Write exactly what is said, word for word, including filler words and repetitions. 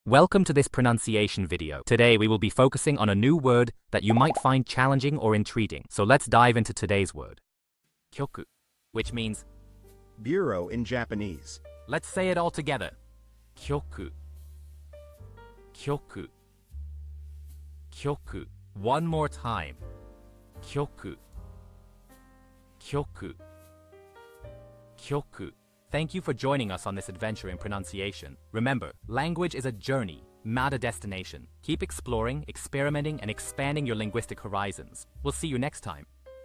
Welcome to this pronunciation video. Today we will be focusing on a new word that you might find challenging or intriguing. So let's dive into today's word. Kyoku, which means bureau in Japanese. Let's say it all together. Kyoku. Kyoku. Kyoku. One more time. Kyoku. Kyoku. Kyoku. Thank you for joining us on this adventure in pronunciation. Remember, language is a journey, not a destination. Keep exploring, experimenting, and expanding your linguistic horizons. We'll see you next time.